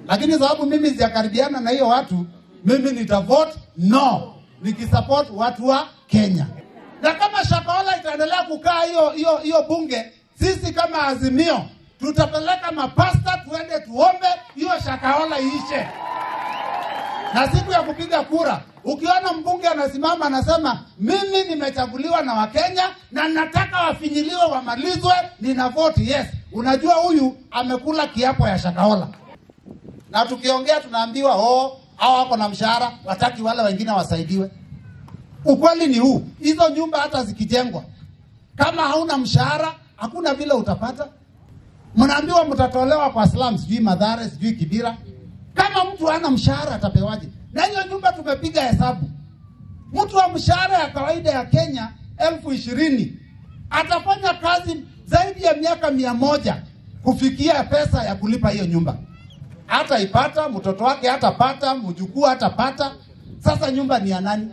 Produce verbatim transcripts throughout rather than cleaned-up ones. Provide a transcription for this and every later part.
Lakini sababu mimi sijakaribiana na hiyo watu, mimi nitavote no, nikisupport watu wa Kenya. Na kama Shakahola itaendelea kukaa hiyo hiyo hiyo bunge, sisi kama Azimio tutapeleka mapasta tuende tuombe hiyo Shakahola iishe. Na siku ya kupiga kura, ukiona mbunge anasimama anasema mimi nimechaguliwa na Wakenya na nataka wafinyiliwe wamalizwe, nina vote yes, unajua huyu amekula kiapo ya Shakahola. Na tukiongea tunaambiwa oh, hao wako na mshahara, wataki wale wengine wasaidiwe. Ukweli ni huu, hizo nyumba hata zikijengwa, kama hauna mshahara hakuna vile utapata. Mnaambiwa mtatolewa kwa slums, sijui Madhare, sijui Kibira. Kama mtu hana mshahara atapewaje? Na hiyo nyumba tumepiga hesabu. Mtu wa mshahara ya kawaida ya Kenya elfu ishirini atafanya kazi zaidi ya miaka mia moja kufikia pesa ya kulipa hiyo nyumba. Hata ipata, mtoto wake hatapata, mjukuu hatapata. Sasa nyumba ni ya nani?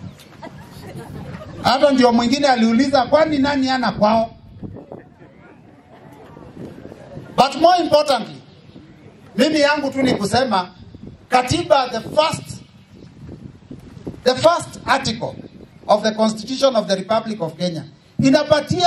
Hata ndio mwingine aliuliza kwani nani ana kwao? But more importantly, mimi yangu tu ni kusema katiba, the first the first article of the Constitution of the Republic of Kenya inapatia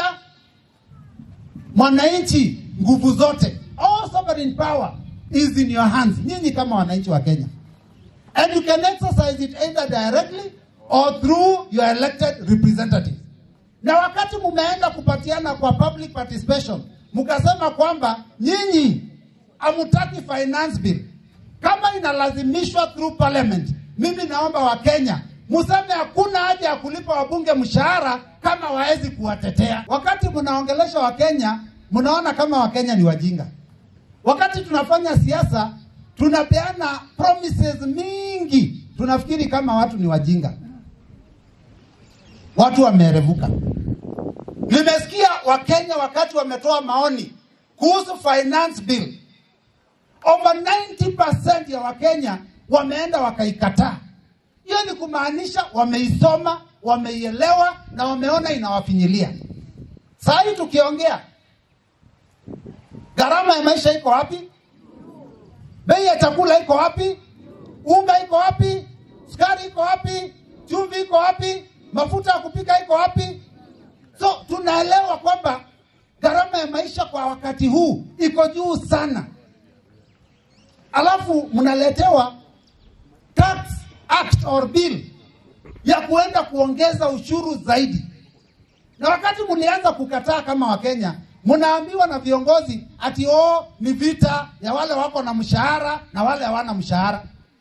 mwananchi nguvu zote. All sovereign power is in your hands, nyinyi kama wananchi wa Kenya. And you can exercise it either directly or through your elected representatives. Na wakati mumeenda kupatiana kwa public participation, mukasema kwamba nyinyi hamutaki finance bill, kama inalazimishwa through parliament, mimi naomba wa Kenya museme hakuna haja ya kulipa wabunge mshahara kama waezi kuwatetea. Wakati mnaongelesha wa Kenya, mnaona kama wa Kenya ni wajinga. Wakati tunafanya siasa, tunapeana promises mingi, tunafikiri kama watu ni wajinga. Watu wamerevuka. Nimesikia wa Kenya wakati wametoa maoni kuhusu finance bill, over ninety percent ya Wakenya wameenda wakaikataa. Hiyo ni kumaanisha wameisoma, wameielewa na wameona inawafinyilia. Sasa hii tukiongea, gharama ya maisha iko wapi? Bei ya chakula iko wapi? Unga iko wapi? Sukari iko wapi? Chumvi iko wapi? Mafuta ya kupika iko wapi? So tunaelewa kwamba gharama ya maisha kwa wakati huu iko juu sana. Alafu mnaletewa tax act or bill ya kuenda kuongeza ushuru zaidi. Na wakati mlianza kukataa kama Wakenya, mnaambiwa na viongozi ati oh, ni vita ya wale wako na mshahara na wale hawana mshahara.